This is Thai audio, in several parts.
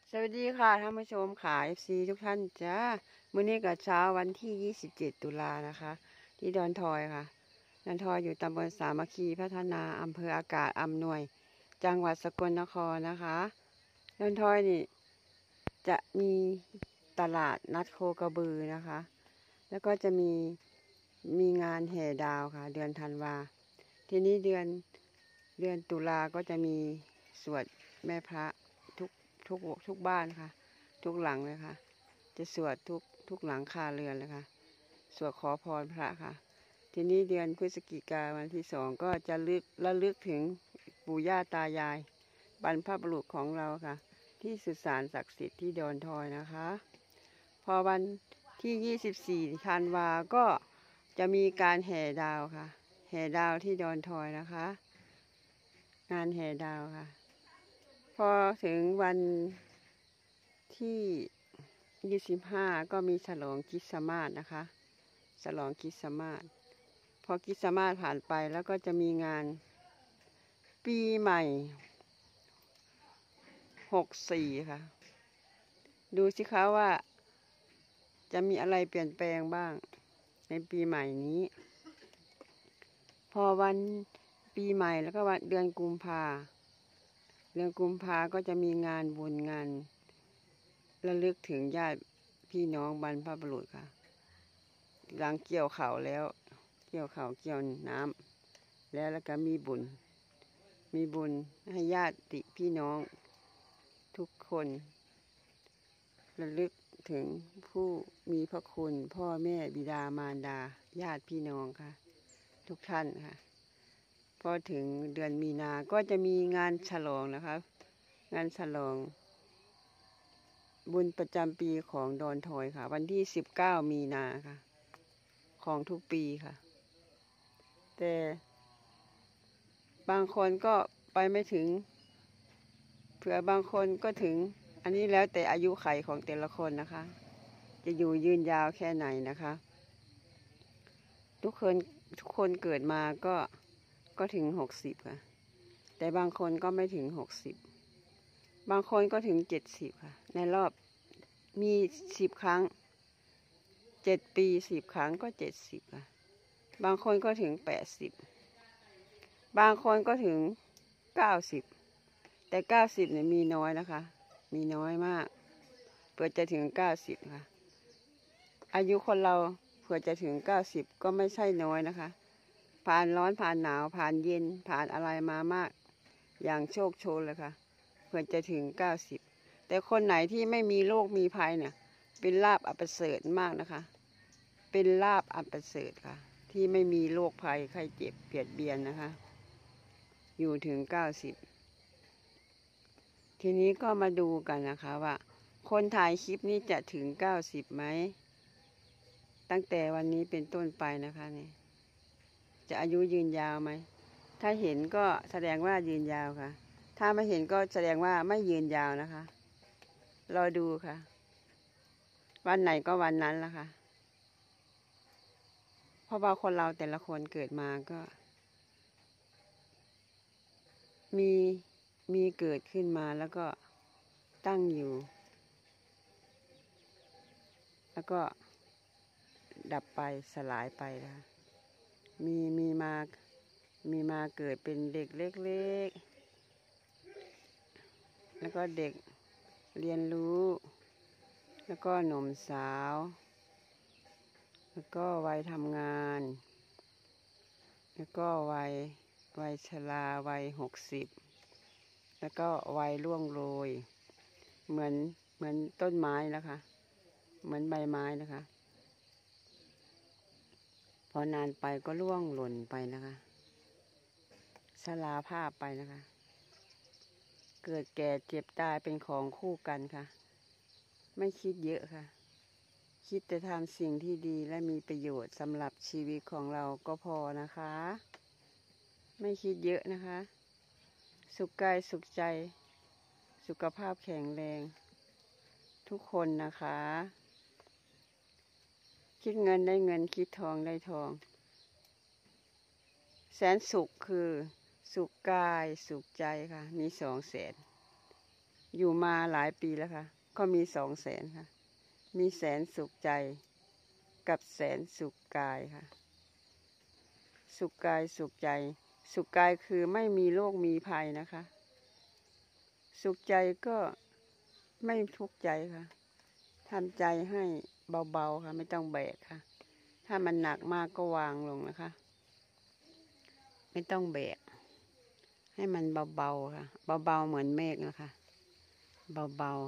สวัสดีค่ะท่านผู้ชมค่ะ FC ทุกท่านจ้ามื้อนี้กับเช้าวันที่27ตุลานะคะ ที่ดอนทอยค่ะดอนทอยอยู่ตำบลสามัคคีพัฒนาอำเภออากาศอำนวยจังหวัดสกลนครนะคะดอนทอยนี่จะมีตลาดนัดโคกระบือนะคะ แล้วก็จะมีงานแห่ดาวค่ะ เดือนธันวาทีนี้เดือนตุลาก็จะมีสวดแม่พระทุกบ้านค่ะทุกหลังเลยค่ะจะสวดทุกหลังคาเรือนเลยค่ะสวดขอพรพระค่ะทีนี้เดือนพฤศจิกายนวันที่2ก็จะระลึกถึงปู่ย่าตายายบรรพบุรุษของเราค่ะที่สุสานศักดิ์สิทธิ์ที่ดอนทอยนะคะพอวันที่24ธันวาก็จะมีการแห่ดาวค่ะแห่ดาวที่ดอนทอยนะคะงานแห่ดาวค่ะพอถึงวันที่25ก็มีฉลองคริสต์มาสนะคะฉลองคริสต์มาสพอคริสต์มาสผ่านไปแล้วก็จะมีงานปีใหม่64ค่ะดูสิคะว่าจะมีอะไรเปลี่ยนแปลงบ้างในปีใหม่นี้พอวันปีใหม่แล้วก็วันเดือนกุมภาก็จะมีงานบุญงานระลึกถึงญาติพี่น้องบรรพบุรุษค่ะหลังเกี่ยวข้าวแล้วเกี่ยวน้ำแล้วก็มีบุญให้ญาติพี่น้องทุกคนระลึกถึงผู้มีพระคุณพ่อแม่บิดามารดาญาติพี่น้องค่ะทุกท่านค่ะพอถึงเดือนมีนาก็จะมีงานฉลองนะคะงานฉลองบุญประจำปีของดอนทอยค่ะวันที่19มีนาค่ะของทุกปีค่ะแต่บางคนก็ไปไม่ถึงเผื่อบางคนก็ถึงอันนี้แล้วแต่อายุขัยของแต่ละคนนะคะจะอยู่ยืนยาวแค่ไหนนะคะทุกคนเกิดมาก็ถึง60ค่ะแต่บางคนก็ไม่ถึง60บางคนก็ถึง70ค่ะในรอบมี10ครั้ง7ปี10ครั้งก็70ค่ะบางคนก็ถึง80บางคนก็ถึง90แต่90เนี่ยมีน้อยนะคะมีน้อยมากเพื่อจะถึง90ค่ะอายุคนเราเพื่อจะถึง90ก็ไม่ใช่น้อยนะคะผ่านร้อนผ่านหนาวผ่านเย็นผ่านอะไรมามากอย่างโชคโชนเลยค่ะเพื่อจะถึง90แต่คนไหนที่ไม่มีโรคมีภัยเนี่ยเป็นลาภอันประเสริฐมากนะคะเป็นลาภอันประเสริฐค่ะที่ไม่มีโรคภัยไข้เจ็บเบียดเบียนนะคะอยู่ถึง90ทีนี้ก็มาดูกันนะคะว่าคนถ่ายคลิปนี้จะถึง90ไหมตั้งแต่วันนี้เป็นต้นไปนะคะเนี่ยจะอายุยืนยาวไหมถ้าเห็นก็แสดงว่ายืนยาวค่ะถ้าไม่เห็นก็แสดงว่าไม่ยืนยาวนะคะรอดูค่ะวันไหนก็วันนั้นละค่ะเพราะว่าคนเราแต่ละคนเกิดมาก็มีเกิดขึ้นมาแล้วก็ตั้งอยู่แล้วก็ดับไปสลายไปนะคะมีมาเกิดเป็นเด็กเล็กๆแล้วก็เด็กเรียนรู้แล้วก็หนุ่มสาวแล้วก็วัยทำงานแล้วก็วัยชราวัย60แล้วก็วัยร่วงโรยเหมือนต้นไม้นะคะเหมือนใบไม้นะคะพอนานไปก็ร่วงหล่นไปนะคะชราภาพไปนะคะเกิดแก่เจ็บตายเป็นของคู่กันค่ะไม่คิดเยอะค่ะคิดแต่ทำสิ่งที่ดีและมีประโยชน์สำหรับชีวิตของเราก็พอนะคะไม่คิดเยอะนะคะสุขกายสุขใจสุขภาพแข็งแรงทุกคนนะคะคิดเงินได้เงินคิดทองได้ทองแสนสุขคือสุขกายสุขใจค่ะมี200,000 อยู่มาหลายปีแล้วค่ะก็มี200,000ค่ะมีแสนสุขใจกับแสนสุขกายค่ะสุขกายสุขใจสุขกายคือไม่มีโรคมีภัยนะคะสุขใจก็ไม่ทุกข์ใจค่ะทำใจให้เบาๆค่ะไม่ต้องแบกค่ะถ้ามันหนักมากก็วางลงนะคะไม่ต้องแบกให้มันเบาๆค่ะเบาๆเหมือนเมฆนะคะเบา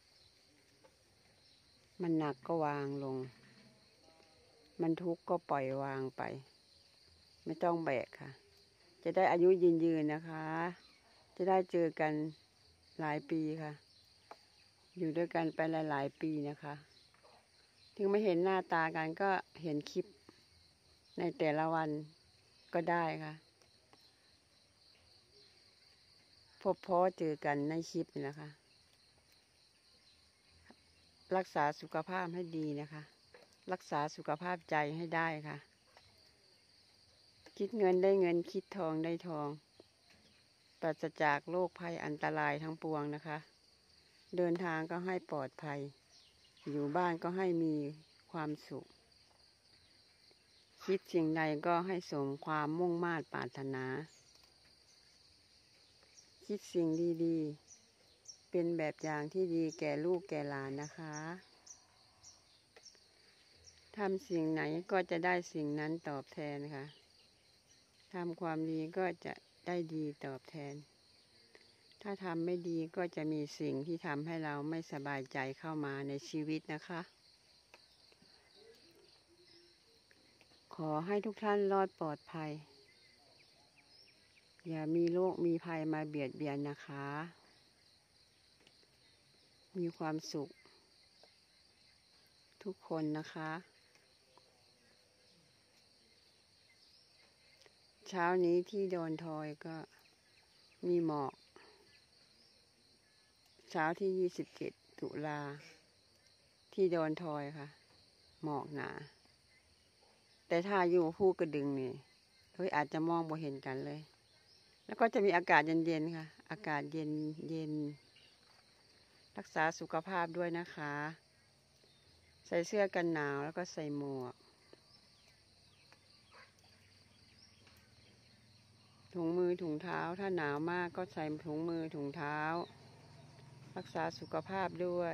ๆมันหนักก็วางลงมันทุกข์ก็ปล่อยวางไปไม่ต้องแบกค่ะจะได้อายุยืนนะคะจะได้เจอกันหลายปีค่ะอยู่ด้วยกันไปหลายปีนะคะถึงไม่เห็นหน้าตากันก็เห็นคลิปในแต่ละวันก็ได้ค่ะพบพ้อเจอกันในคลิปนะคะรักษาสุขภาพให้ดีนะคะรักษาสุขภาพใจให้ได้ค่ะคิดเงินได้เงินคิดทองได้ทองปราศจากโรคภัยอันตรายทั้งปวงนะคะเดินทางก็ให้ปลอดภัยอยู่บ้านก็ให้มีความสุขคิดสิ่งใดก็ให้สมความมุ่งมา่ปรารถนาคิดสิ่งดีๆเป็นแบบอย่างที่ดีแก่ลูกแก่หลานนะคะทำสิ่งไหนก็จะได้สิ่งนั้นตอบแทนค่ะทำความดีก็จะได้ดีตอบแทนถ้าทำไม่ดีก็จะมีสิ่งที่ทำให้เราไม่สบายใจเข้ามาในชีวิตนะคะขอให้ทุกท่านรอดปลอดภัยอย่ามีโรคมีภัยมาเบียดเบียนนะคะมีความสุขทุกคนนะคะเช้านี้ที่ดอนทอยก็มีหมอกเช้าที่27 ตุลาที่ดอนทอยค่ะหมอกหนาแต่ถ้าอยู่ภูกระดึงนี่อาจจะมองบ่เห็นกันเลยแล้วก็จะมีอากาศเย็นๆค่ะอากาศเย็นรักษาสุขภาพด้วยนะคะใส่เสื้อกันหนาวแล้วก็ใส่หมวกถุงมือถุงเท้าถ้าหนาวมากก็ใส่ถุงมือถุงเท้ารักษาสุขภาพด้วย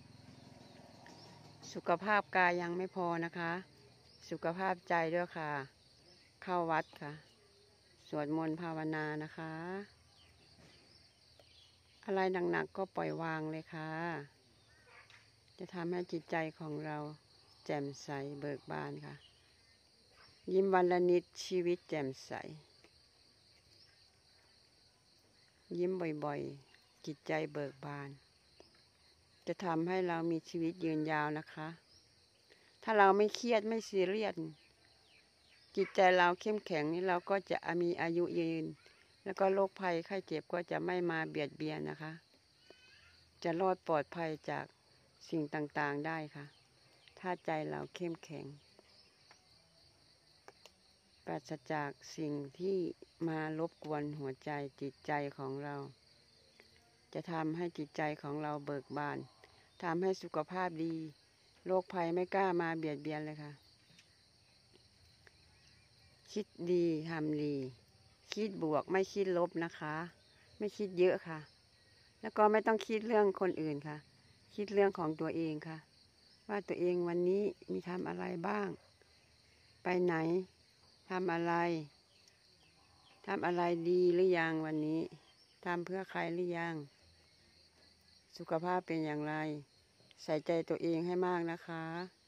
สุขภาพกายยังไม่พอนะคะสุขภาพใจด้วยค่ะเข้าวัดค่ะสวดมนต์ภาวนานะคะอะไรหนักๆก็ปล่อยวางเลยค่ะจะทำให้จิตใจของเราแจ่มใสเบิกบานค่ะยิ้มวันละนิดชีวิตแจ่มใสยิ้มบ่อยๆจิตใจเบิกบานจะทำให้เรามีชีวิตยืนยาวนะคะถ้าเราไม่เครียดไม่ซีเรียสจิตใจเราเข้มแข็งนี่เราก็จะมีอายุยืนแล้วก็โรคภัยไข้เจ็บก็จะไม่มาเบียดเบียนนะคะจะรอดปลอดภัยจากสิ่งต่างๆได้ค่ะถ้าใจเราเข้มแข็งปราศจากสิ่งที่มารบกวนหัวใจจิตใจของเราจะทำให้จิตใจของเราเบิกบานทำให้สุขภาพดีโรคภัยไม่กล้ามาเบียดเบียนเลยค่ะคิดดีทำดีคิดบวกไม่คิดลบนะคะไม่คิดเยอะค่ะแล้วก็ไม่ต้องคิดเรื่องคนอื่นค่ะคิดเรื่องของตัวเองค่ะว่าตัวเองวันนี้มีทำอะไรบ้างไปไหนทำอะไรดีหรือยังวันนี้ทำเพื่อใครหรือยังสุขภาพเป็นอย่างไรใส่ใจตัวเองให้มากนะคะ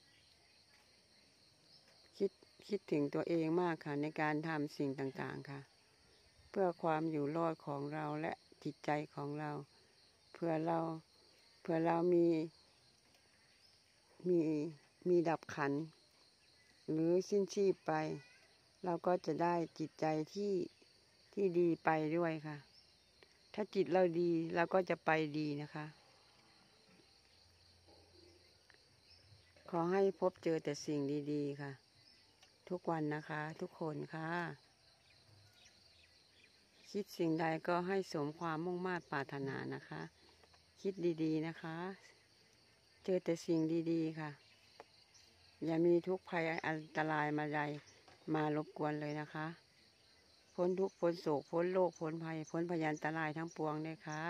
คิดถึงตัวเองมากค่ะในการทำสิ่งต่างๆค่ะเพื่อความอยู่รอดของเราและจิตใจของเราเพื่อเรามีดับขันหรือสิ้นชีพไปเราก็จะได้จิตใจที่ดีไปด้วยค่ะถ้าจิตเราดีเราก็จะไปดีนะคะขอให้พบเจอแต่สิ่งดีๆค่ะทุกวันนะคะทุกคนค่ะคิดสิ่งใดก็ให้สมความมุ่งมา่ปรารถนานะคะคิดดีๆนะคะ เจอแต่สิ่งดีๆค่ะ อย่ามีทุกข์ภัยอันตรายมารบกวนเลยนะคะ พ้นทุกข์พ้นโศกพ้นโรคพ้นภัยพ้นพยันตรายทั้งปวงเลยค่ะ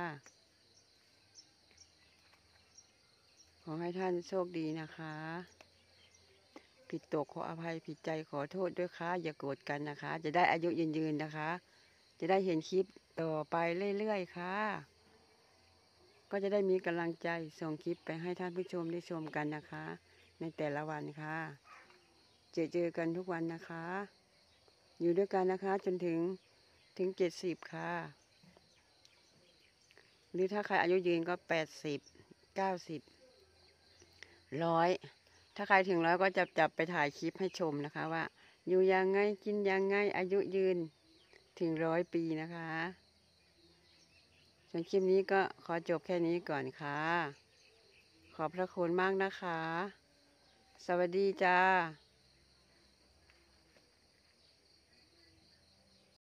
ขอให้ท่านโชคดีนะคะ ผิดตกขออภัยผิดใจขอโทษด้วยค่ะอย่าโกรธกันนะคะ จะได้อายุยืนๆนะคะ จะได้เห็นคลิปต่อไปเรื่อยๆค่ะ ก็จะได้มีกำลังใจส่งคลิปไปให้ท่านผู้ชมได้ชมกันนะคะ ในแต่ละวันค่ะเจอกันทุกวันนะคะ อยู่ด้วยกันนะคะจนถึง70ค่ะ หรือถ้าใครอายุยืนก็80 90 100ถ้าใครถึง100ก็จับไปถ่ายคลิปให้ชมนะคะว่าอยู่ยังไงกินยังไงอายุยืนถึง100 ปีนะคะส่วนคลิปนี้ก็ขอจบแค่นี้ก่อนค่ะขอบพระคุณมากนะคะสวัสดีจ้า